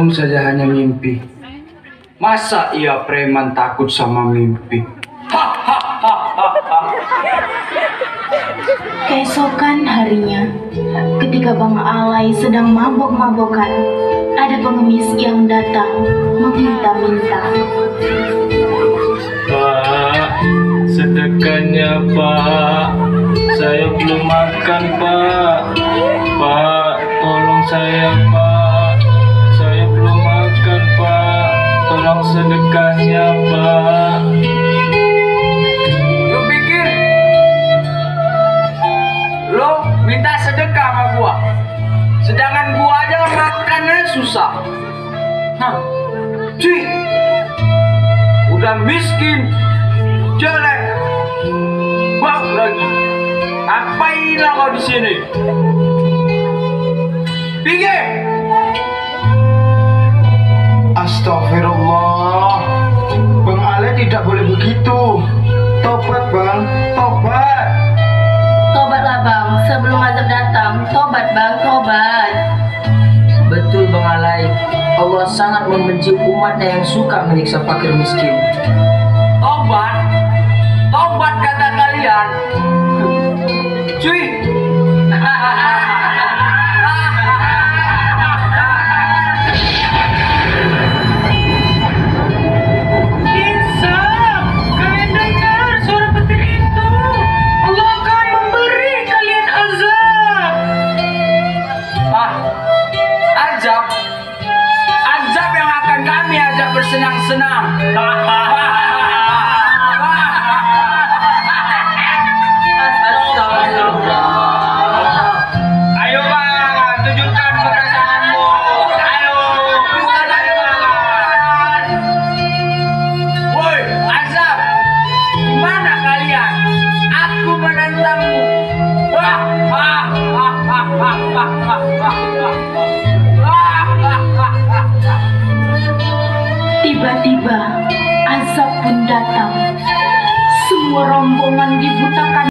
untung saja hanya mimpi. Masa ia preman takut sama mimpi? Keesokan harinya, ketika Bang Alai sedang mabok-mabokan, ada pengemis yang datang meminta-minta. Pak, sedekahnya Pak, saya belum makan Pak. Pak, tolong saya Pak, saya belum makan Pak, tolong sedekahnya Pak. Lu pikir lu minta sedekah sama gua, sedangkan gua aja makannya susah. Cuy, udah miskin, jelek, bau lagi. Ngapain lah kau di sini? Pikir. Astagfirullah, Bang Ale tidak boleh begitu. Tobat Bang, tobat. Tobatlah Bang, sebelum azab datang. Tobat Bang, tobat. Betul Bang Alai, Allah sangat membenci umatnya yang suka menyiksa fakir miskin. Tobat, tobat kata kalian. Cuy. Azab yang akan kami ajak bersenang-senang. Ayo Bang, tunjukkan perasaanmu. Ayo, Bang. Woi, Azab, gimana kalian? Aku menentangmu. Tiba-tiba azab pun datang. Semua rombongan dibutakan